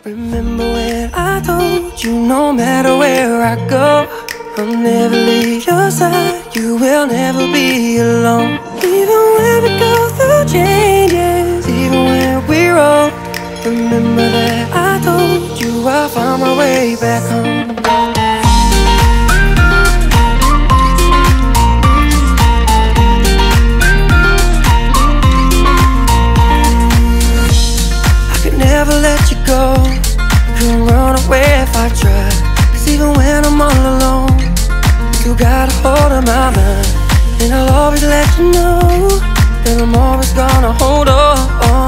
Remember when I told you no matter where I go, I'll never leave your side, you will never be alone. Even when we go through changes, even when we're old, remember that I told you I'll find my way back home. Never let you go, couldn't run away if I tried. Cause even when I'm all alone, you got a hold of my mind. And I'll always let you know that I'm always gonna hold on.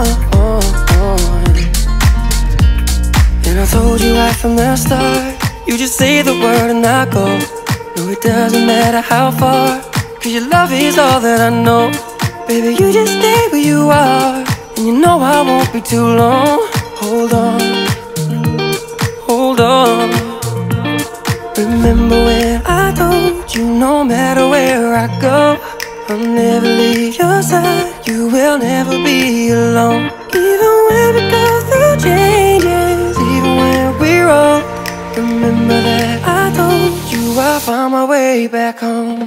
And I told you right from the start, you just say the word and I go. No, it doesn't matter how far, cause your love is all that I know. Baby, you just stay where you are, and you know I won't be too long. Hold on, hold on. Remember when I told you no matter where I go, I'll never leave your side, you will never be alone. Even when we go through changes, even when we're old, remember that I told you I'll find my way back home.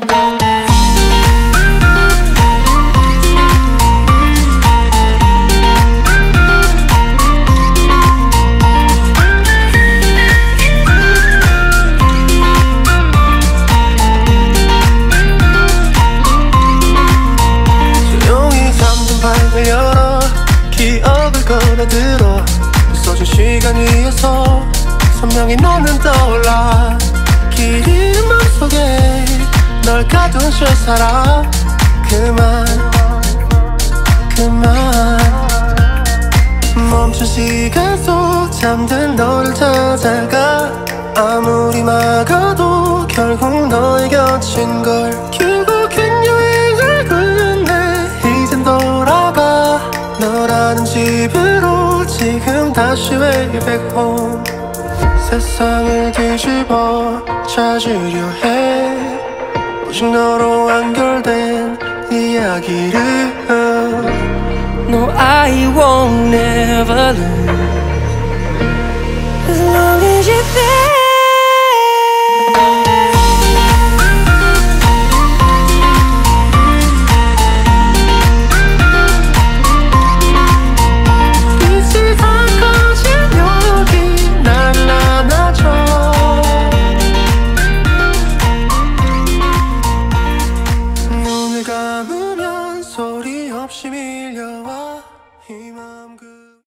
열어 기억을 꺼내들어 부서진 시간 위에서 선명히 너는 떠올라 길이는 맘속에 널 가둔 채 살아 그만 멈춘 시간 속 잠든 너를 찾아가 아무리 막아도 결국 너의 곁인 걸 결국엔 여행을 끝냈네 이젠 돌아가 너라는 집으로 지금 다시 way back home 세상을 뒤집어 찾으려 해 오직 너로 완결된 이야기를 No, I won't never lose as long as you're there.